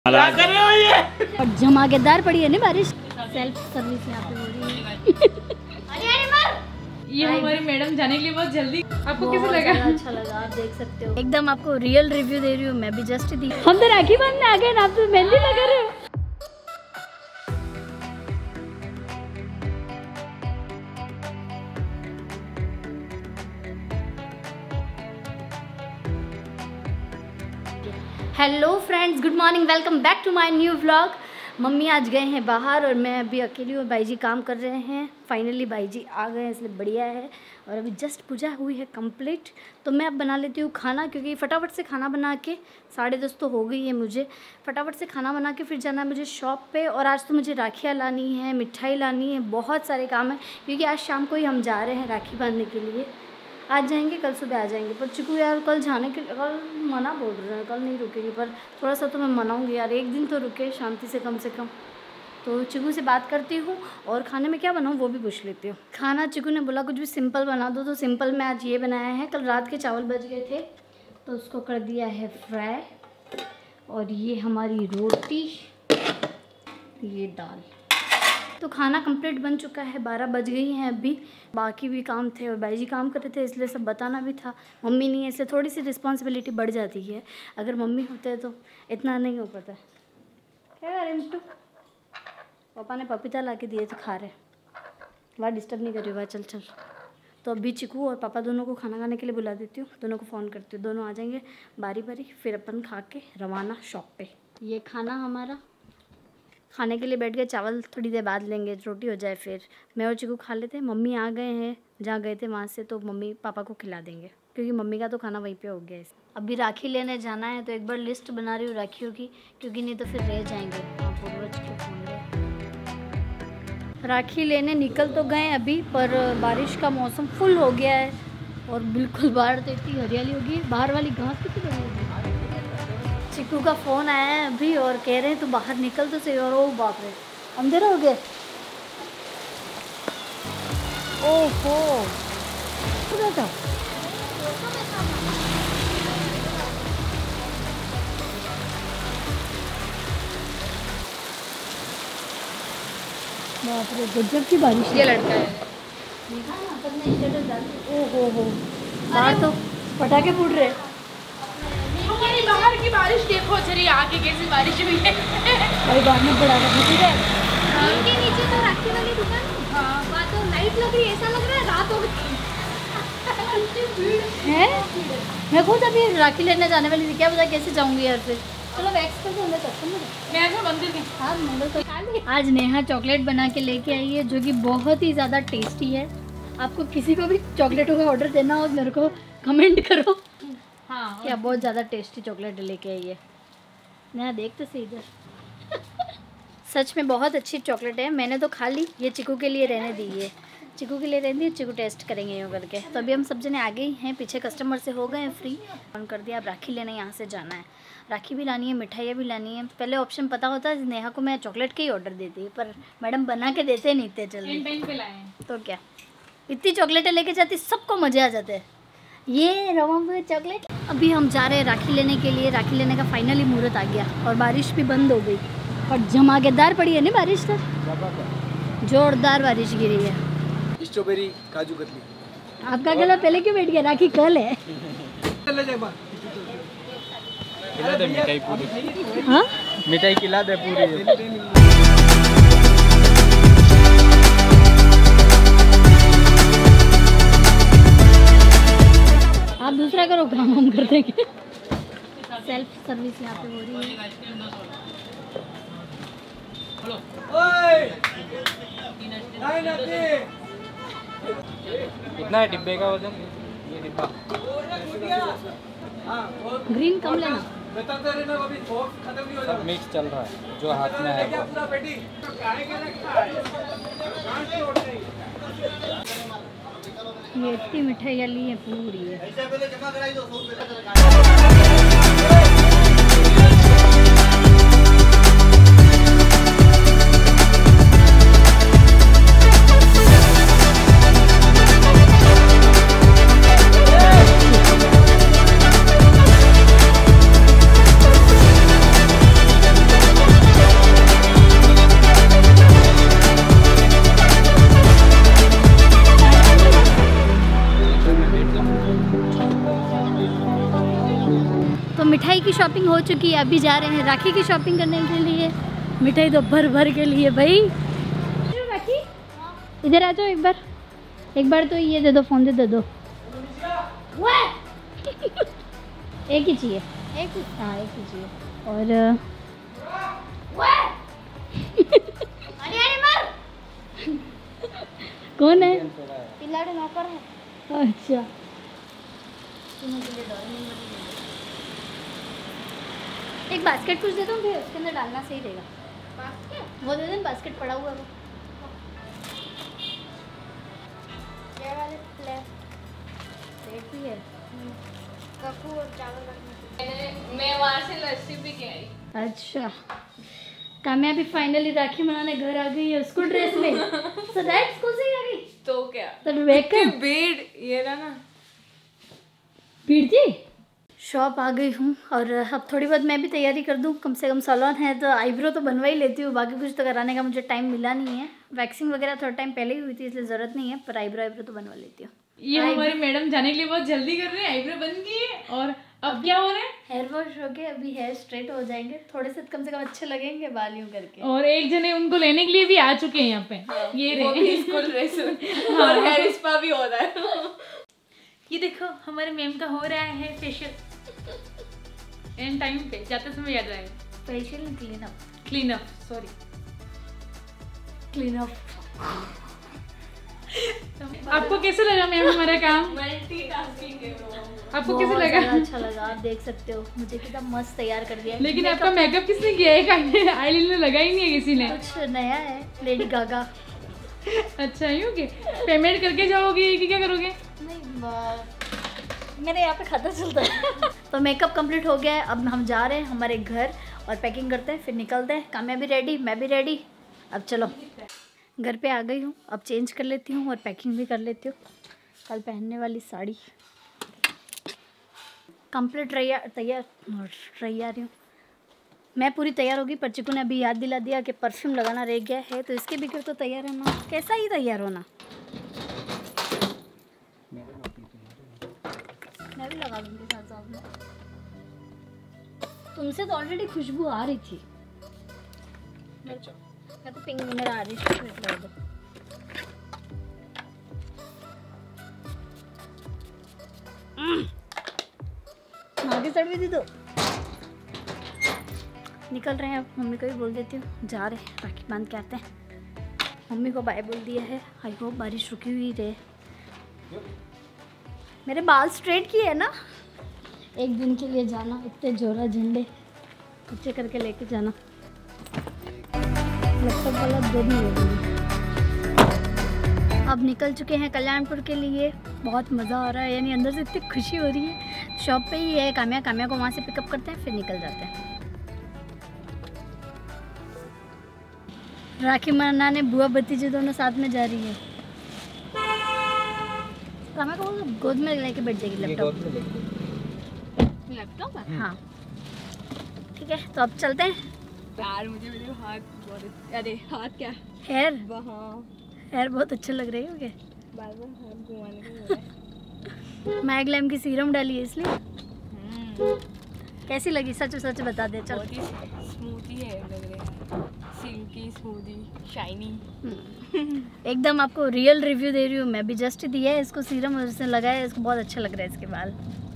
क्या कर रहे हो ये? और धमाकेदार पड़ी है ना बारिश। सेल्फ सर्विस यहाँ पे हो रही है। ये हमारी मैडम जाने के लिए बहुत जल्दी। आपको कैसा लगा? अच्छा लगा, आप देख सकते हो। एकदम आपको रियल रिव्यू दे रही हूँ, मैं भी जस्ट दी। हम तो राखी बांधने आ गए, आप तो मेहंदी लगा रहे हो। Hello friends, good morning, welcome back to my new vlog. Mummy आज गए हैं बाहर और मैं अभी अकेली हूँ। भाई जी काम कर रहे हैं। फाइनली भाई जी आ गए हैं, इसलिए बढ़िया है। और अभी जस्ट पूजा हुई है कंप्लीट, तो मैं अब बना लेती हूँ खाना, क्योंकि फटाफट से खाना बना के 10:30 तो हो गई है। मुझे फटाफट से खाना बना के फिर जाना है मुझे शॉप पे। और आज तो मुझे राखियाँ लानी है, मिठाई लानी है, बहुत सारे काम है, क्योंकि आज शाम को ही हम जा रहे हैं राखी बांधने के लिए। आज जाएंगे, कल सुबह आ जाएंगे। पर चिकू यार कल जाने के कल मना बोल रहे हैं, कल नहीं रुकेंगे। पर थोड़ा सा तो मैं मनाऊंगी यार, एक दिन तो रुके शांति से कम। तो चिकू से बात करती हूँ और खाने में क्या बनाऊँ वो भी पूछ लेती हूँ। खाना चिकू ने बोला कुछ भी सिंपल बना दो, तो सिंपल में आज ये बनाया है। कल रात के चावल बच गए थे तो उसको कर दिया है फ्राई। और ये हमारी रोटी, ये दाल। तो खाना कंप्लीट बन चुका है। 12 बज गई हैं अभी। बाकी भी काम थे और भाई जी काम कर रहे थे, इसलिए सब बताना भी था। मम्मी नहीं है इसलिए थोड़ी सी रिस्पॉन्सिबिलिटी बढ़ जाती है। अगर मम्मी होते तो इतना नहीं हो पाता। क्या रिंटू, पापा ने पपीता ला के दिए तो खा रहे। वहाँ डिस्टर्ब नहीं कर रही, वहाँ चल। तो अभी चिकू और पापा दोनों को खाना खाने के लिए बुला देती हूँ। दोनों को फ़ोन करती हूँ, दोनों आ जाएंगे बारी बारी, फिर अपन खा के रवाना शॉप पे। ये खाना हमारा खाने के लिए बैठ गए। चावल थोड़ी देर बाद लेंगे, रोटी हो जाए फिर मैं और चिकू खा लेते हैं। मम्मी आ गए हैं जहाँ गए थे वहाँ से, तो मम्मी पापा को खिला देंगे, क्योंकि मम्मी का तो खाना वहीं पे हो गया है। अभी राखी लेने जाना है, तो एक बार लिस्ट बना रही हूँ राखियों की, क्योंकि नहीं तो फिर रह जाएंगे। पूर्वज के फोन राखी लेने निकल तो गए अभी, पर बारिश का मौसम फुल हो गया है और बिल्कुल बाहर तो इतनी हरियाली होगी। बाहर वाली घास कितनी बड़ी होगी। चिकू का फ़ोन आया है अभी और कह रहे हैं तो बाहर निकल तो सही। और ओ बाप रे, अंधेरा हो गया। ओहो, था बाप रे, गजब की बारिश। ये लड़का है। ओहो, बाहर तो पटाखे फूट रहे। हमारी बाहर की बारिश देखो जरी, आगे कैसी बारिश हुई है। भाई बाहर में पड़ा है। इनके नीचे तो राखी वाली दुकान, हाँ, वहाँ तो लाइट लग रही है, ऐसा लग रहा है रात हो गई है। मैं खुद अभी राखी लेने जाने वाली थी, क्या पता कैसे जाऊंगी यार। फिर चलो वैक्स करके अंदर चलते हैं। मैं आज मंदिर में, हाँ मंदिर तो। आज नेहा चॉकलेट बना के लेके आई है, जो कि बहुत ही ज़्यादा टेस्टी है। आपको किसी को भी चॉकलेटों का ऑर्डर देना हो मेरे को कमेंट करो। हाँ, क्या बहुत ज़्यादा टेस्टी चॉकलेट लेके आई है। नेहा देख तो सही इधर। सच में बहुत अच्छी चॉकलेट है। मैंने तो खा ली, ये चिकू के लिए रहने दी है। चिकू के लिए रहने दी, चिकू टेस्ट करेंगे यूँ करके। तो अभी हम सब जने आ गए हैं, पीछे कस्टमर से हो गए हैं फ्री। ऑन कर दिया, अब राखी लेने यहाँ से जाना है। राखी भी लानी है, मिठाइयाँ भी लानी है। पहले ऑप्शन पता होता नेहा को मैं चॉकलेट के ही ऑर्डर देती, पर मैडम बना के देते नहीं थे जल्दी। टाइम पे लाए हैं। तो क्या इतनी चॉकलेटें लेके जाती, सबको मज़े आ जाते हैं। ये रवा चॉकलेट। अभी हम जा रहे हैं राखी लेने के लिए। राखी लेने का फाइनली मुहूर्त आ गया और बारिश भी बंद हो गई। और धमाकेदार पड़ी है ना बारिश, सर जोरदार बारिश गिरी है। स्ट्रॉबेरी काजू कतली। आपका गला पहले क्यों बैठ गया? राखी कल है। खिला दे मिठाई पूरी। हाँ, मिठाई खिला दे पूरी। आप दूसरा करो, काम हम कर देंगे। सेल्फ सर्विस यहाँ पे हो रही है। कितना है डिब्बे का वजन? ये डिब्बा ग्रीन कम लेना। सब मिक्स चल रहा है, जो हाथ में है वो। ये इतनी मिठाइयाँ ली है पूरी है। की शॉपिंग हो चुकी है, अभी जा रहे हैं राखी की शॉपिंग करने के लिए। मिठाई तो भर भर के लिए भाई। राखी इधर आ जाओ एक बार तो ये दे दो, फोन दे दो। एक ही चाहिए, एक ही चाहिए। और कौन है? नौकर है। अच्छा एक बास्केट कुछ दे दो भैया, उसके अंदर डालना सही रहेगा। बास्केट वो दे दें, बास्केट पड़ा हुआ है वो। ये वाले प्लेट भी है। कपूर और चावल रखने। मैं वहाँ से लस्सी भी के आई। अच्छा कामयाबी फाइनली राखी मनाने घर आ गई है स्कूल ड्रेस में। सो दैट स्कूल से ही आ गई तो क्या? तो वेलकम। भीड़ ये रहा ना, भीड़ थी। शॉप आ गई हूँ और अब थोड़ी बहुत मैं भी तैयारी कर दूँ। कम से कम सैलून है तो आईब्रो तो बनवा ही लेती हूँ, बाकी कुछ तो कराने का मुझे टाइम मिला नहीं है। वैक्सिंग वगैरह थोड़ा टाइम पहले ही हुई थी इसलिए ज़रूरत नहीं है, पर आईब्रो तो बनवा लेती हूँ। ये हमारी मैडम जाने के लिए बहुत जल्दी कर रहे हैं, आईब्रो बन गई है। और अब क्या हो रहा है? हेयर वॉश हो गया, अभी हेयर स्ट्रेट हो जाएंगे, थोड़े से कम अच्छे लगेंगे बाल यूं करके। और एक जने उनको लेने के लिए भी आ चुके हैं यहाँ पे। हाँ, ये रहे स्कूल ड्रेस और हेयर स्पा भी हो रहा है। ये देखो हमारे मैम का हो रहा है फेशियल एंड टाइम पे, जाते समय याद आएगा। Facial clean up sorry clean up. आपको कैसे लगा मैम हमारा काम? आपको कैसे लगा? अच्छा लगा। आप देख सकते हो मुझे कितना मस्त तैयार कर दिया है। लेकिन आपका मेकअप किसने किया है? आईलाइनर लगा ही नहीं है किसी ने। कुछ नया है, लेडी गागा। अच्छा यूँ के पेमेंट करके जाओगे कि क्या करोगे? मेरे यहाँ पे खाता चलता है। तो मेकअप कंप्लीट हो गया है, अब हम जा रहे हैं हमारे घर और पैकिंग करते हैं, फिर निकलते हैं। काम्या भी रेडी, मैं भी रेडी। अब चलो घर पे आ गई हूँ, अब चेंज कर लेती हूँ और पैकिंग भी कर लेती हूँ। कल पहनने वाली साड़ी कंप्लीट तैयार हूँ मैं, पूरी तैयार होगी। पर चिकू ने अभी याद दिला दिया कि परफ्यूम लगाना रह गया है, तो इसके बिगड़ तो तैयार है ना, कैसा ही तैयार होना। मैं भी लगा दूँगी साथ साथ में। तुमसे तो ऑलरेडी खुशबू आ रही थी। मैं तो पिंक मेरा आ रही थी। आगे चढ़ भी दी तो निकल रहे हैं। अब मम्मी को भी बोल देती हूँ, जा रहे हैं राखी बांध के आते हैं। मम्मी को बाय बोल दिया है। आई होप बारिश रुकी हुई रहे। मेरे बाल स्ट्रेट किए है ना, एक दिन के लिए जाना, इतने जोरा झंडे ऊंचे करके लेके जाना, लैपटॉप वाला दो नहीं होगा। अब निकल चुके हैं कल्याणपुर के लिए। बहुत मज़ा आ रहा है, यानी अंदर से इतनी खुशी हो रही है। शॉप पे ही है काम्या को वहाँ से पिकअप करते हैं, फिर निकल जाते हैं। राखी मनाने बुआ भतीजे दोनों साथ में जा रही है। काम्या को गोद में लेके बैठ जाएगी लैपटॉप। हाँ ठीक है, तो अब चलते हैं। यार मुझे मेरे हाथ बहुत, अरे हाथ क्या, हेयर हाँ हेयर बहुत अच्छे लग रहे हैं। बार बार हाथ घुमाने को बोल रहा है। मैग्लैम की सीरम डाली है इसलिए। कैसी लगी सच बता दे। चल बहुत ही स्मूथी है लग रहा है, सिल्की स्मूथी शाइनी। एकदम आपको रियल रिव्यू दे रही हूँ मैं भी। जस्ट दिया है इसको सीरम और इसने लगाया है, इसको बहुत अच्छा लग रहा है इसके बाल।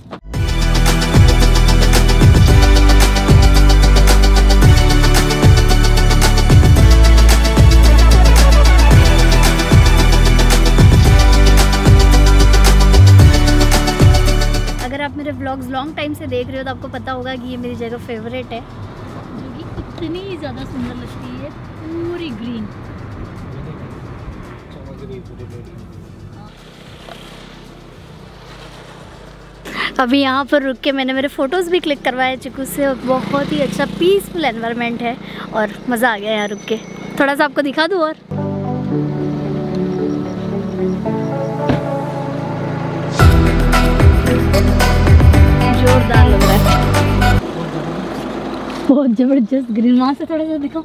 अगर आप मेरे व्लॉग्स लॉन्ग टाइम से देख रहे हो तो आपको पता होगा कि ये मेरी जगह फेवरेट है, जो कि इतनी ज़्यादा सुंदर लगती है, पूरी ग्रीन। अभी यहाँ पर रुक के मैंने मेरे फ़ोटोज़ भी क्लिक करवाए चिकू से, और बहुत ही अच्छा पीसफुल एनवायरनमेंट है और मज़ा आ गया यहाँ रुक के। थोड़ा सा आपको दिखा दूँ और जोरदार लग रहा है, बहुत ज़बरदस्त ग्रीन। वहाँ से थोड़ा सा दिखाओ।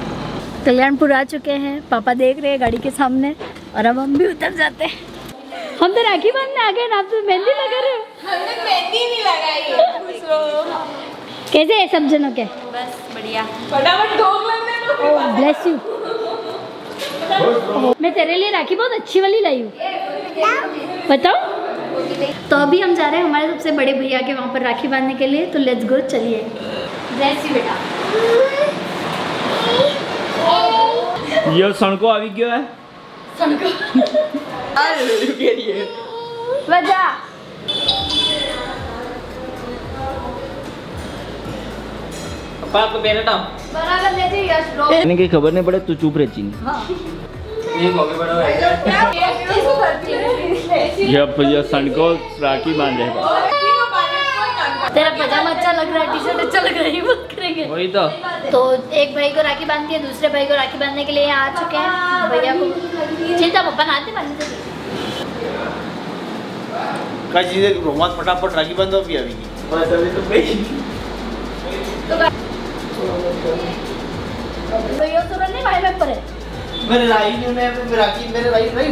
कल्याणपुर आ चुके हैं, पापा देख रहे हैं गाड़ी के सामने और अब हम भी उतर जाते हैं। हम तो राखी बांधने आ गए ना, आप तो मेहंदी लगा रहे हो। हमने मेहंदी नहीं लगाई है। कैसे है सब जनों के? बस बढ़िया। फटाफट ठोक लगने दो। Bless you. मैं तेरे लिए राखी बहुत अच्छी वाली लाई हूँ, बताओ। तो अभी हम जा रहे हैं हमारे सबसे बड़े भैया के वहाँ पर राखी बांधने के लिए, तो लेट्स गो, चलिए। ब्लेस यू बेटा। ये सणको આવી ગયો है। सणको बजा। पापा आपको बेटा बराबर ले जी यश ब्रो। मैंने की खबर नहीं पड़े, तू चुप रह चीनी। हाँ। ये कॉफी बड़ा है। ये सणको राखी बांध रहे हैं। तेरा पजामा अच्छा लग रहा है, टी शर्ट अच्छा लग रहा है, ये बात करेंगे। वही तो एक भाई को राखी बांधती है, दूसरे भाई को राखी बांधने के लिए यहाँ आ चुके हैं। भैया को चिंता पापा नाते बांधते क्या चीज़ है कि रोमांस फटाफट राखी बांधो भी अभी बस अभी तो भैया तो नहीं भाई में पर है। मेरे राही नहीं, मैं राखी मेरे राही नहीं।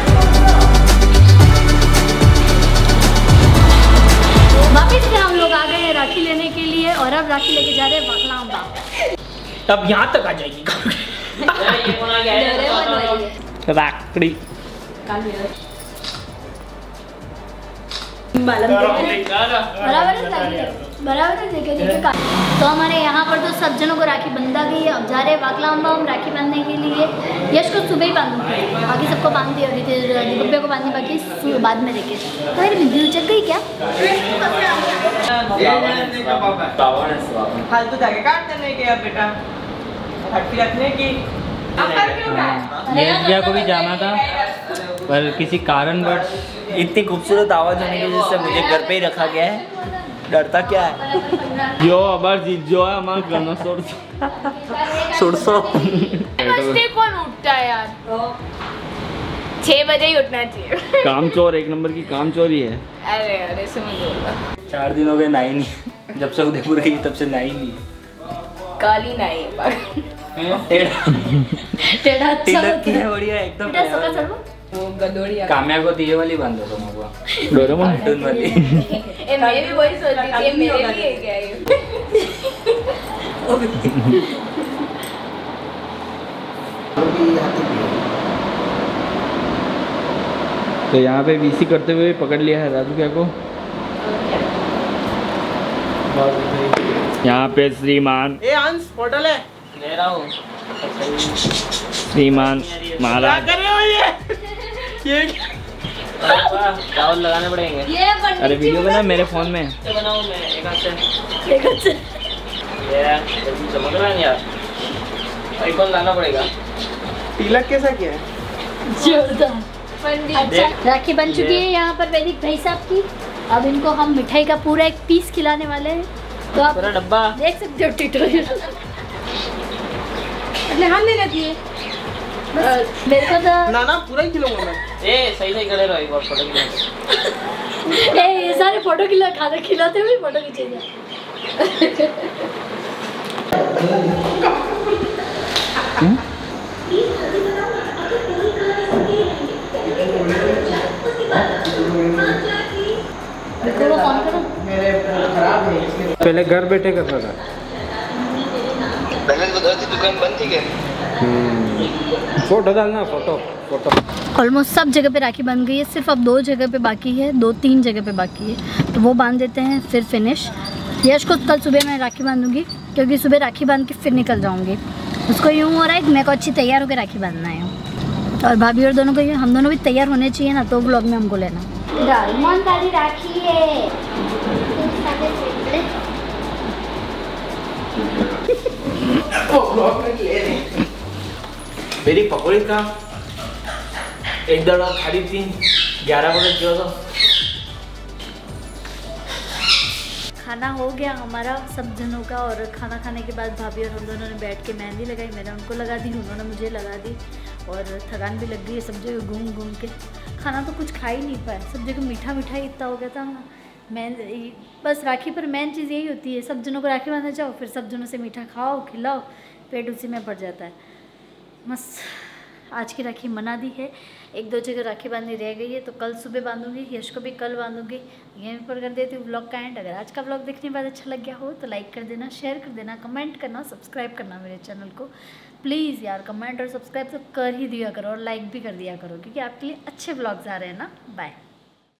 वापिस से हम लोग आ गए हैं राखी लेने के लिए, और अब राखी लेके जा रहे हैं वाकलाम। अब यहाँ तक आ जाएगी राखड़ी। बराबर देखे। तो हमारे यहाँ पर तो सब जनों को राखी बंधा गई है। अब जा रहे हैं वाकलाम हम राखी बांधने के लिए। यश को सुबह ही बांधूंगी, बाकी सबको बांध दी, अभी गुब्बे को बांधी, बाकी बाद में देखे। तो मेरी दिल चक गई क्या? फालतू जाके काट देने के अब बेटा हट्टी रखने की। भैया को भी जाना था, पर किसी कारणवश इतनी खूबसूरत आवाज होने की वजह से मुझे घर पे ही रखा गया है। डरता क्या है? जो अबार जीत जो है हमारा गाना सुरसो बजते कौन उठता है यार? 6 बजे ही उठना चाहिए। काम चोर, एक नंबर की काम चोरी है। अरे अरे समझ लो। 4 दिन हो गए नाई नहीं, जब से उदयपुर गई तब से नाई नहीं। काली नाई है। टेढ़ा अच्छा की है बढ़िया एकदम। वो गदोड़िया। काम्या को दिए वाली बांध दो तुम को, डोरेमोन कार्टून वाली। मैं भी वही सोचती थी मेरे लिए क्या है। तो यहाँ पे वीसी करते हुए पकड़ लिया है राजू क्या को। यहाँ पे श्रीमान ए अंश होटल है ले रहा हूँ। श्रीमान महाराज चावल लगाने पड़ेंगे। अरे वीडियो बना मेरे फोन में। बनाऊँ मैं एक हाथ से ये चमक रहा है यार, आईफोन लाना पड़ेगा। तिलक कैसा किया है? जोरदार। अच्छा राखी बन चुकी है यहाँ पर वैदिक भाई साहब की। अब इनको हम मिठाई का पूरा एक पीस खिलाने वाले हैं, तो आप पूरा डब्बा देख सकते हो। ट्यूटोरियल हाथ ले लेती है। मेरे को तो ना पूरा ही खिलाऊंगा मैं। ए सही खड़े रहो, एक बार फोटो खिला। ये सारे फोटो खाना खिलाते हुए फोटो खींचेगा। फोन करो। मेरे खराब है इसलिए पहले घर बैठे करना था। पहले तो दुकान बंद थी क्या? फोटो डालना, फोटो। ऑलमोस्ट सब जगह पे राखी बंध गई है, सिर्फ अब 2 जगह पे बाकी है, 2-3 जगह पे बाकी है, तो वो बांध देते हैं फिर फिनिश। यश को कल सुबह मैं राखी बांधूंगी, क्योंकि सुबह राखी बांध के फिर निकल जाऊंगी। उसको यूँ हो रहा है कि मेरे को अच्छी तैयार होकर राखी बांधना है, और भाभी और दोनों को हम दोनों भी तैयार होने चाहिए ना, तो ब्लॉग में हमको लेना। डायमंड वाली राखी है। मेरी पकौड़ी का एक दड़ा खाली थी 11 बजे जो तो खाना हो गया हमारा सब जनों का, और खाना खाने के बाद भाभी और हम दोनों ने बैठ के मेहंदी लगाई। मैंने उनको लगा दी, उन्होंने मुझे लगा दी, और थकान भी लग गई है सब जगह घूम घूम के। खाना तो कुछ खा ही नहीं पाया, सब जगह मीठा मीठा इतना हो गया था ना। मैं बस राखी पर मेन चीज़ यही होती है, सब जनों को राखी बांधना चाहो, फिर सब जनों से मीठा खाओ खिलाओ, पेट उसी में पड़ जाता है। मस्त आज की राखी मना दी है। 1-2 जगह राखी बांधनी रह गई है, तो कल सुबह बांधूंगी, यश को भी कल बांधूंगी। यहीं पर कर देती हूँ व्लॉग का एंड। अगर आज का व्लॉग देखने के बाद अच्छा लग गया हो तो लाइक कर देना, शेयर कर देना, कमेंट करना, सब्सक्राइब करना मेरे चैनल को। प्लीज़ यार कमेंट और सब्सक्राइब तो कर ही दिया करो और लाइक भी कर दिया करो, क्योंकि आपके लिए अच्छे व्लॉग्स आ रहे हैं ना। बाय।